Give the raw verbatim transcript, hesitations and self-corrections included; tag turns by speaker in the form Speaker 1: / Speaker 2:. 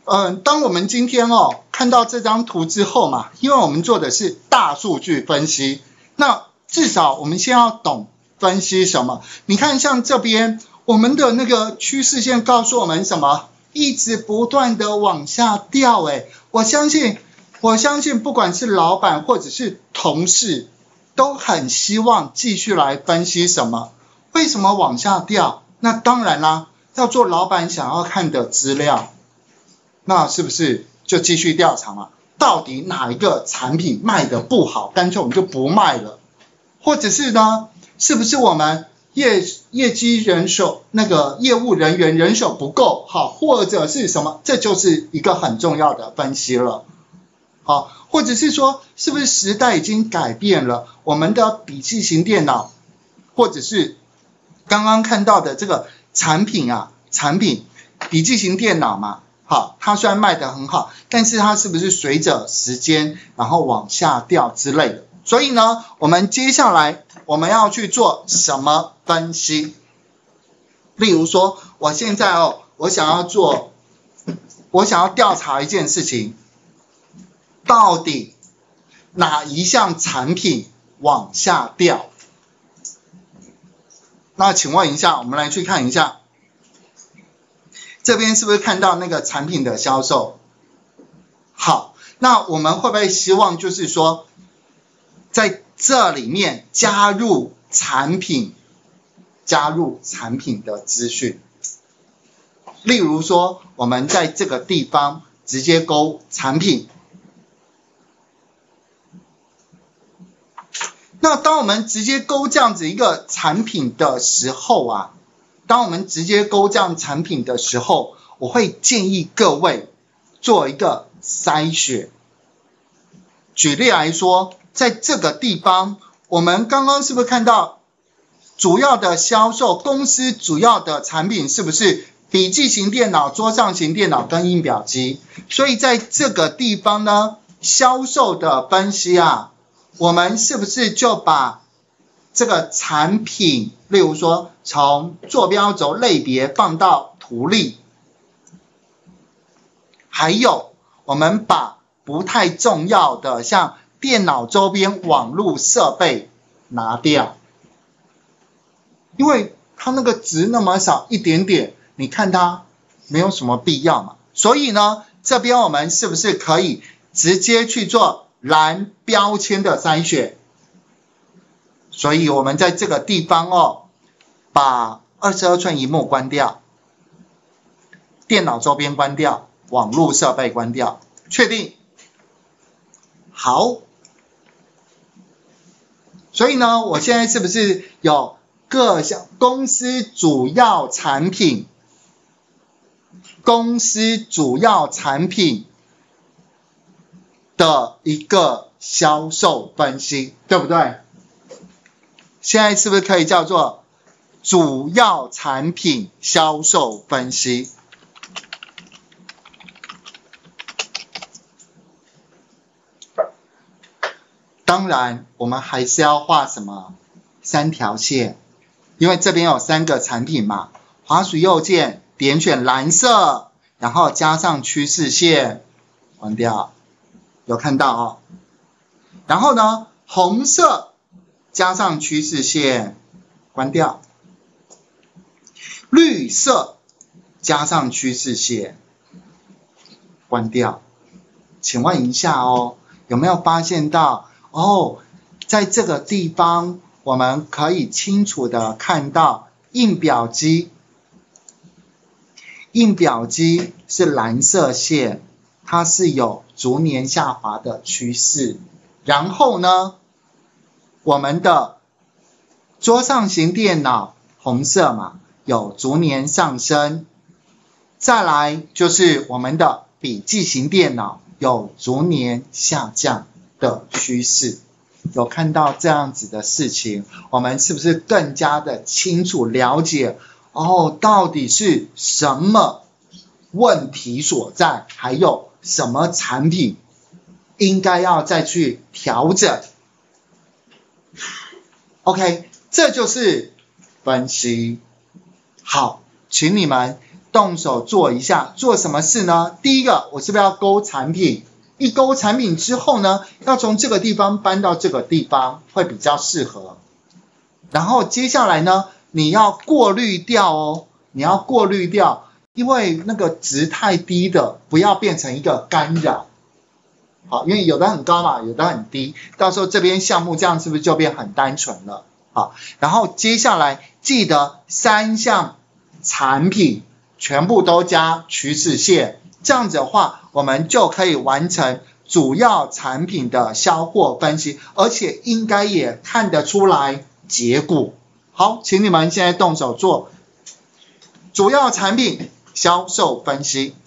Speaker 1: 嗯、呃，当我们今天哦看到这张图之后嘛，因为我们做的是大数据分析，那至少我们先要懂分析什么。你看像这边我们的那个趋势线告诉我们什么？一直不断的往下掉，诶，我相信我相信不管是老板或者是同事都很希望继续来分析什么？为什么往下掉？那当然啦，要做老板想要看的资料，那是不是就继续调查嘛？到底哪一个产品卖的不好，干脆我们就不卖了。或者是呢，是不是我们业业绩人手那个业务人员人手不够，好，或者是什么？这就是一个很重要的分析了。好，或者是说，是不是时代已经改变了？我们的笔记型电脑，或者是刚刚看到的这个产品啊，产品笔记型电脑嘛，好，它虽然卖得很好，但是它是不是随着时间然后往下掉之类的？所以呢，我们接下来我们要去做什么分析？例如说，我现在哦，我想要做，我想要调查一件事情，到底哪一项产品往下掉？那请问一下，我们来去看一下，这边是不是看到那个产品的销售？好，那我们会不会希望就是说，在这里面加入产品，加入产品的资讯？例如说，我们在这个地方直接勾产品。那当我们直接勾这样子一个产品的时候啊，当我们直接勾这样产品的时候，我会建议各位做一个筛选。举例来说，在这个地方，我们刚刚是不是看到主要的销售公司主要的产品是不是笔记型电脑、桌上型电脑跟印表机？所以在这个地方呢，销售的分析啊，我们是不是就把这个产品，例如说从坐标轴类别放到图例，还有我们把不太重要的像电脑周边网络设备拿掉，因为它那个值那么少一点点，你看它没有什么必要嘛。所以呢，这边我们是不是可以直接去做蓝标签的筛选？所以我们在这个地方哦，把二十二寸萤幕关掉，电脑周边关掉，网络设备关掉，确定。好，所以呢，我现在是不是有各项公司主要产品，公司主要产品的一个销售分析，对不对？现在是不是可以叫做主要产品销售分析？当然，我们还是要画什么？三条线，因为这边有三个产品嘛。滑鼠右键点选蓝色，然后加上趋势线，关掉，有看到哦。然后呢，红色加上趋势线，关掉。绿色加上趋势线，关掉。请问一下哦，有没有发现到哦，在这个地方我们可以清楚的看到印表机，印表机是蓝色线，它是有逐年下滑的趋势。然后呢，我们的桌上型电脑红色嘛，有逐年上升。再来就是我们的笔记型电脑有逐年下降的趋势。有看到这样子的事情，我们是不是更加的清楚了解哦，到底是什么问题所在，还有什么产品应该要再去调整。OK， 这就是分析。好，请你们动手做一下，做什么事呢？第一个，我是不是要勾产品？一勾产品之后呢，要从这个地方搬到这个地方，会比较适合。然后接下来呢，你要过滤掉哦，你要过滤掉，因为那个值太低的，不要变成一个干扰。好，因为有的很高嘛，有的很低，到时候这边项目这样是不是就变很单纯了？好，然后接下来记得三项产品全部都加趋势线，这样子的话，我们就可以完成主要产品的销货分析，而且应该也看得出来结果。好，请你们现在动手做主要产品销售分析。